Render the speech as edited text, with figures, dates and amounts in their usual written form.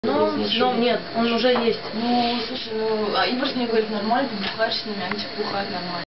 Но нет, он уже есть. Ну, слушай, ну, Ивар мне говорит, нормально, ты бухаешь с ними, они типа бухают нормально.